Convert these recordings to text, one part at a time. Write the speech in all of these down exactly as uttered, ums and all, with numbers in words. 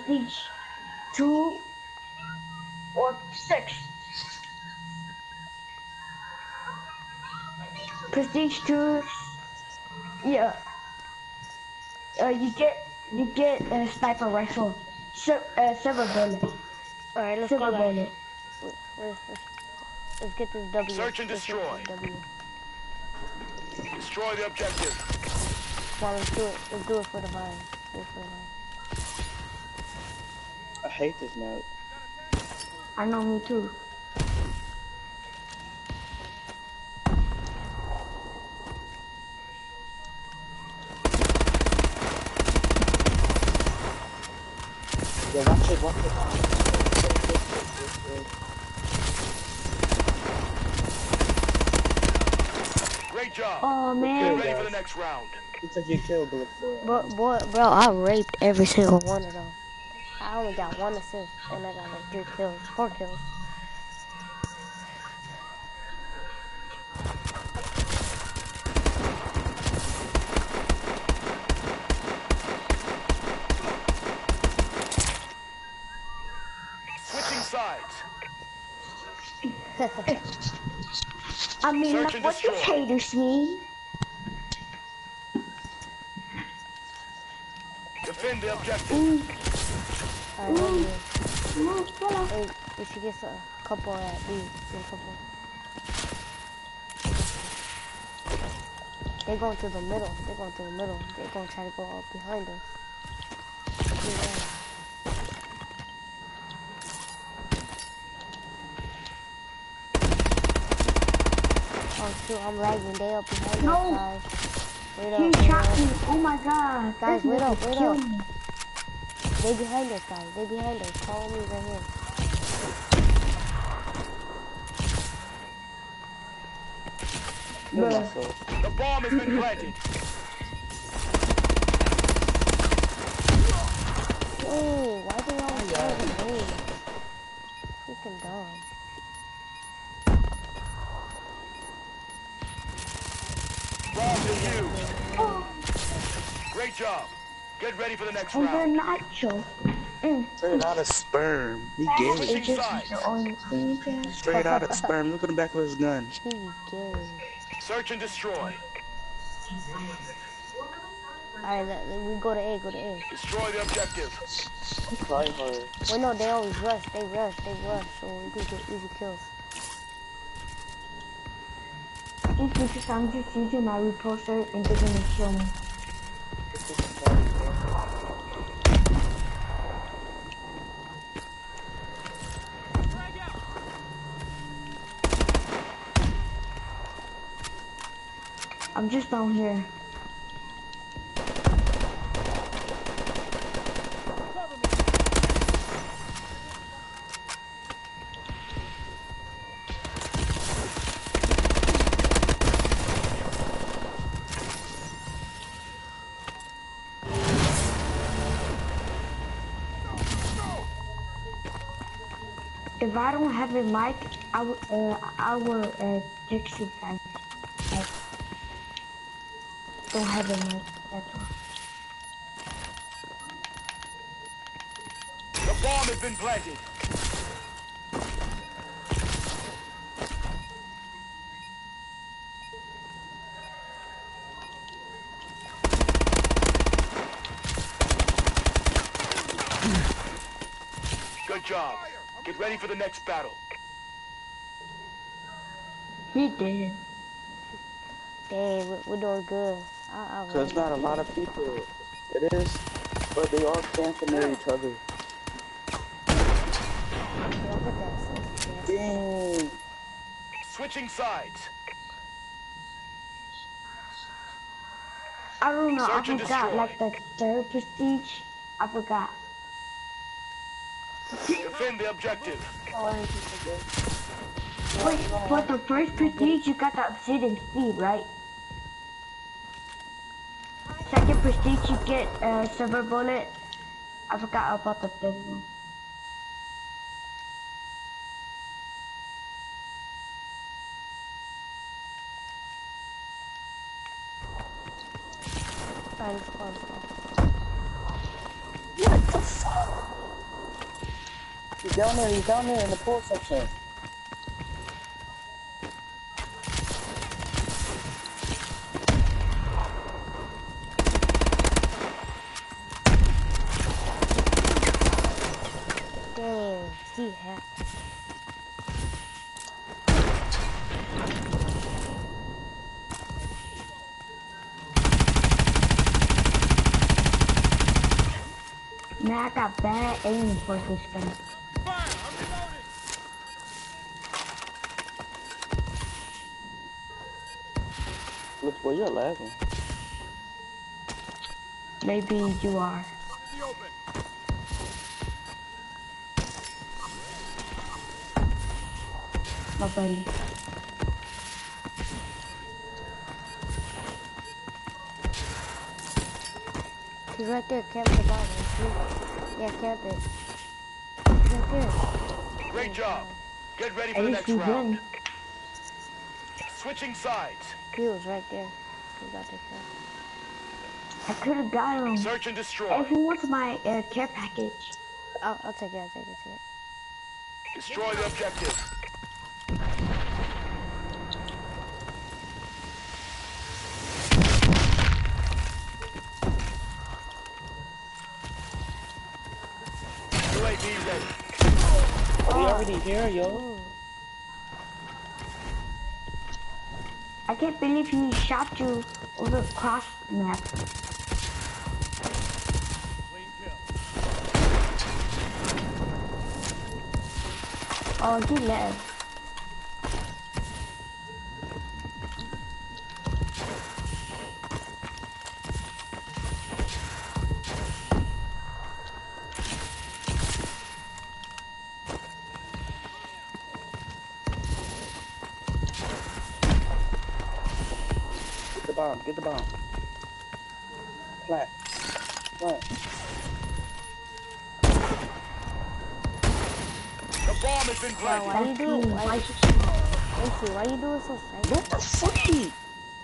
prestige two or six. Prestige two, yeah. Uh, you get you get a sniper rifle, Sil uh, silver bullet. All right, let's silver go. bullet. Let's, let's, let's get this W. Search and let's destroy. W. Destroy the objective. Come on, let's do it. Let's do it for the vine. Do it for the vine. I hate this map. I know, me too. Yeah, watch it, watch it. Great job. Oh man. Get ready for the next round. He took your kill, bullet for it. Bro, boy, bro, I raped every single one of them. I only got one assist, and I got like three kills, four kills. Switching sides. I mean, Search like, and what destroy. these haters mean? Defend the objective. Mm, Alright, mm. mm, hello. Hey, we should get a couple at B. Get a couple. They're going to the middle. They're going to the middle. They're going to try to go up behind us. Yeah. Oh shoot, I'm lagging. They up behind No. us, guys. Wait up, He wait shot up. me. Oh my god. Guys, This wait up, nigga wait killed up. me. They behind us, guys. They behind us. Follow me right here. Kill Bruh. myself. The bomb has been planted. Hey, why do y'all start with me? Freaking dumb. Bomb defused. Great job. Get ready for the next And they're round. nacho. Mm. Straight out of sperm. He gay. Switching It's just sides. the only thing you can. Straight out of sperm. Look at the back of his gun. He gay. Search and destroy. Alright, let- let- we go to A, go to A. Destroy the objective. Try hard. Wait, no, they always rush. They rush, they rush, so we can get easy kills. It's because I'm just using my reposter and they're gonna kill me. I'm just down here. If I don't have a mic, I will, uh, I will uh, text you guys. I don't have a mic, that's all. The bomb has been planted. Good job. Get ready for the next battle. He did. Dang, we're, we're doing good. I, I Cause not a lot of people. It is, but they all cancel near each other. Dang. Switching sides. I don't know, Search I and forgot, destroy. like the third prestige, I forgot. Defend the objective. Wait, for the first prestige, you got the obsidian speed, right? Second prestige, you get a uh, silver bullet. I forgot about the third one. Alright, let's go, let's go. What the fuck? He's down there, he's down there in the pool section. Dang, he hacked. Man, I got bad aim for this gun. Fire! I'm reloading! Looks boy, you're lagging. Maybe you are. The open. My buddy. He's right there, camp the bottom. See? Yeah, camp it. He's right there. Great job. Get ready for At the least next we round. win. Switching sides. He was right there. He got the kill. I could have got him. Search and destroy. Hey, who wants my uh, care package? I'll, I'll take it, I'll take it, take it. Destroy the objective. U A V ready. Are we already here, yo? Ooh. I can't believe he shot you over across the map. Clean kill. Oh, he left. Get the bomb, get the bomb. Plant. Plant. The bomb has been Wow, planted. why you doing? Why Why, is he shooting? Lucy, why you doing so psycho? What the freak?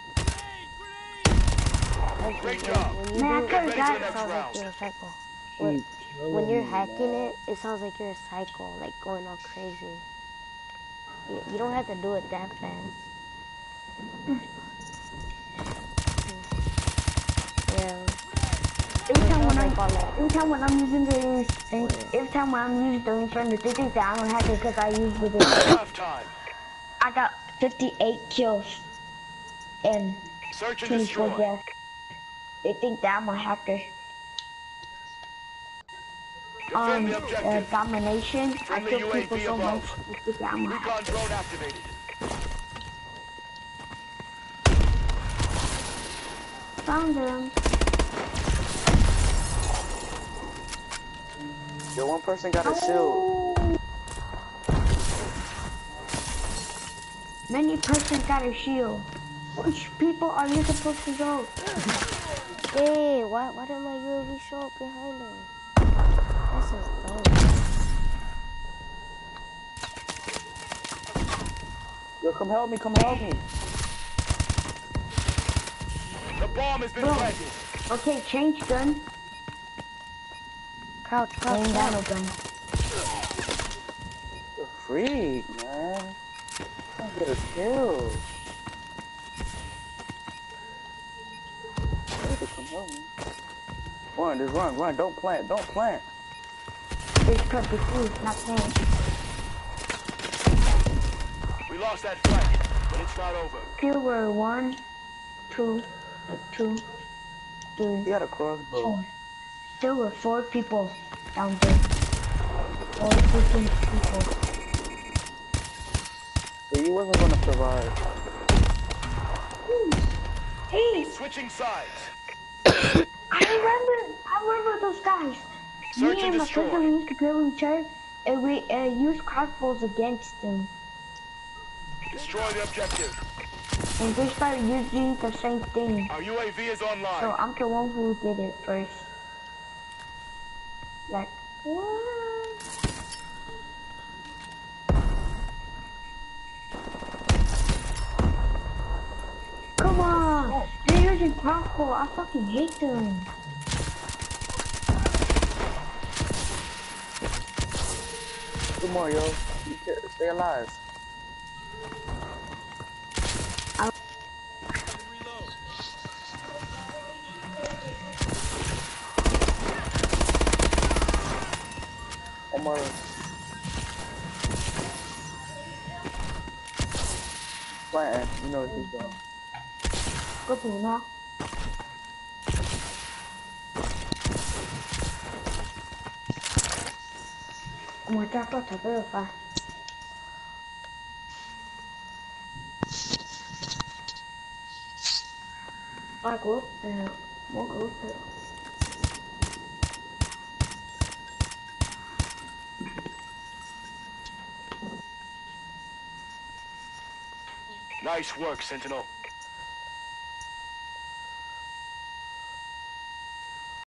Like, Great when, job. when you Man, I do could've it, it got sounds it. like Round. you're a psycho. When, when you're hacking it, it sounds like you're a psycho, like going all crazy. You, you don't have to do it that fast. Yeah. Every time when Sounds I'm, like all that. every time when I'm using the, every time when I'm using the inferno, they think that I'm a hacker because I use the. Half time. I got fifty-eight kills and Search and twenty-four destroy. deaths. They think that I'm a hacker. On Defend the uh, objective. domination, I Friendly kill U A people V so much. above. They think that I'm a Recon hacker. drone activated. Found them. Yo, one person got a shield. Many persons got a shield. Which people are you supposed to go? Hey, why, why did my U A V show up behind him? This is dumb. Yo, come help me, come help me. The bomb has been Bro. planted. Okay, change gun. Crouch, crouch, Laying down a crouch. gun. The freak, man. I get a kill. Come help me. Run, just run, run. Don't plant, don't plant. It's because the food, not playing. We lost that fight, but it's not over. Here were one, two, two, He three, had a crossbow. four. There were four people down there. Four freaking people. So you wasn't gonna survive. Hey, Switching sides. I remember, I remember those guys. Search Me and and my friends destroy. we used to play with each other, and we uh, used crossbows against them. Destroy the objective. And they started using the same thing. Our U A V is online. So I'm the one who did it first. Like, what? Come on! They're using crossbow. I fucking hate them. Come on, yo. You can't stay alive. Come on. Planting. You know what he's doing. Có tù nó. Mà chắc có thật được phải. Ai của muốn của tự. Nice work, Sentinel.